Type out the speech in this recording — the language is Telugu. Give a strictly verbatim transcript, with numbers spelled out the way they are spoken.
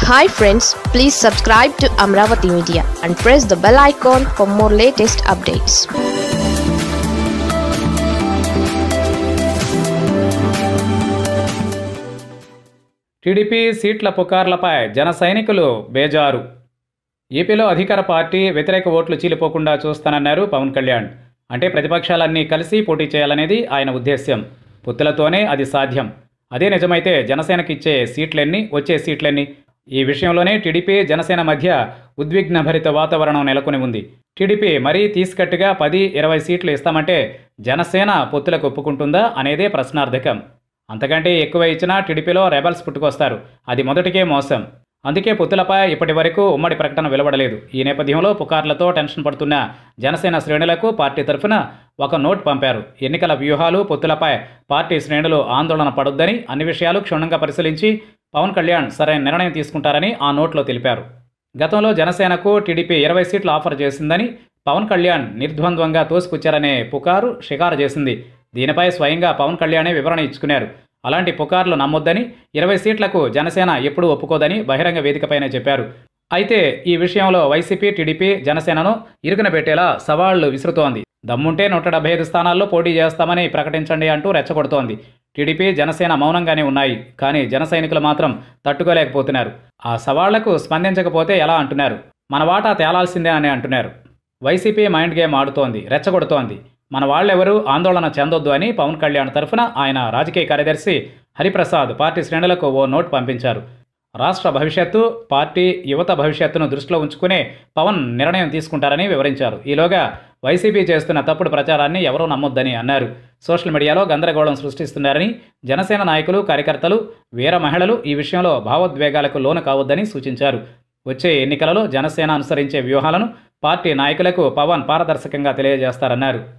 Hi friends, please subscribe to Amaravathi Media and press the bell icon for more latest updates. TDP సీట్ల పుకార్లపై జన సైనికులు బేజారు. ఏపీలో అధికార పార్టీ వ్యతిరేక ఓట్లు చీలిపోకుండా చూస్తానన్నారు పవన్ కళ్యాణ్. అంటే ప్రతిపక్షాలన్నీ కలిసి పోటీ చేయాలనేది ఆయన ఉద్దేశ్యం. పొత్తులతోనే అది సాధ్యం. అదే నిజమైతే జనసేనకి ఇచ్చే సీట్లెన్ని, వచ్చే సీట్లెన్ని? ఈ విషయంలోనే టీడీపీ జనసేన మధ్య ఉద్విగ్నభరిత వాతావరణం నెలకొని ఉంది. టీడీపీ మరీ తీసుకట్టుగా పది ఇరవై సీట్లు ఇస్తామంటే జనసేన పొత్తులకు ఒప్పుకుంటుందా అనేదే ప్రశ్నార్థకం. అంతకంటే ఎక్కువ ఇచ్చినా టీడీపీలో రెబల్స్ పుట్టుకొస్తారు. అది మొదటికే మోసం. అందుకే పొత్తులపై ఇప్పటి వరకు ఉమ్మడి ప్రకటన వెలువడలేదు. ఈ నేపథ్యంలో పుకార్లతో టెన్షన్ పడుతున్న జనసేన శ్రేణులకు పార్టీ తరఫున ఒక నోట్ పంపారు. ఎన్నికల వ్యూహాలు, పొత్తులపై పార్టీ శ్రేణులు ఆందోళన పడొద్దని, అన్ని విషయాలు క్షుణ్ణంగా పరిశీలించి పవన్ కళ్యాణ్ సరైన నిర్ణయం తీసుకుంటారని ఆ నోట్లో తెలిపారు. గతంలో జనసేనకు టీడీపీ ఇరవై సీట్లు ఆఫర్ చేసిందని పవన్ కళ్యాణ్ నిర్ద్వంద్వంగా తోసిపుచ్చారనే పుకారు షికారు చేసింది. దీనిపై స్వయంగా పవన్ కళ్యాణే వివరణ ఇచ్చుకున్నారు. అలాంటి పుకార్లు నమ్మొద్దని, ఇరవై సీట్లకు జనసేన ఎప్పుడూ ఒప్పుకోదని బహిరంగ వేదికపైనే చెప్పారు. అయితే ఈ విషయంలో వైసీపీ, టీడీపీ జనసేనను ఇరుకున పెట్టేలా సవాళ్లు విసురుతోంది. దమ్ముంటే నూట డెబ్బై ఐదు స్థానాల్లో పోటీ చేస్తామని ప్రకటించండి అంటూ రెచ్చగొడుతోంది. టీడీపీ, జనసేన మౌనంగానే ఉన్నాయి. కానీ జన సైనికులు మాత్రం తట్టుకోలేకపోతున్నారు. ఆ సవాళ్లకు స్పందించకపోతే ఎలా అంటున్నారు. మన వాటా తేలాల్సిందే అని అంటున్నారు. వైసీపీ మైండ్ గేమ్ ఆడుతోంది, రెచ్చగొడుతోంది. మన వాళ్ళెవరూ ఆందోళన చెందొద్దు అని పవన్ కళ్యాణ్ తరఫున ఆయన రాజకీయ కార్యదర్శి హరిప్రసాద్ పార్టీ శ్రేణులకు ఓ నోట్ పంపించారు. రాష్ట్ర భవిష్యత్తు, పార్టీ యువత భవిష్యత్తును దృష్టిలో ఉంచుకునే పవన్ నిర్ణయం తీసుకుంటారని వివరించారు. ఈలోగా వైసీపీ చేస్తున్న తప్పుడు ప్రచారాన్ని ఎవరూ నమ్మొద్దని అన్నారు. సోషల్ మీడియాలో గందరగోళం సృష్టిస్తున్నారని, జనసేన నాయకులు, కార్యకర్తలు, వీర మహిళలు ఈ విషయంలో భావోద్వేగాలకు లోను కావద్దని సూచించారు. వచ్చే ఎన్నికలలో జనసేన అనుసరించే వ్యూహాలను పార్టీ నాయకులకు పవన్ పారదర్శకంగా తెలియజేస్తారన్నారు.